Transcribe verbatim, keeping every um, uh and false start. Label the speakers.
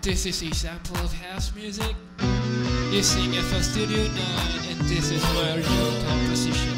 Speaker 1: This is a sample of house music using F L Studio nine, and this is my original composition.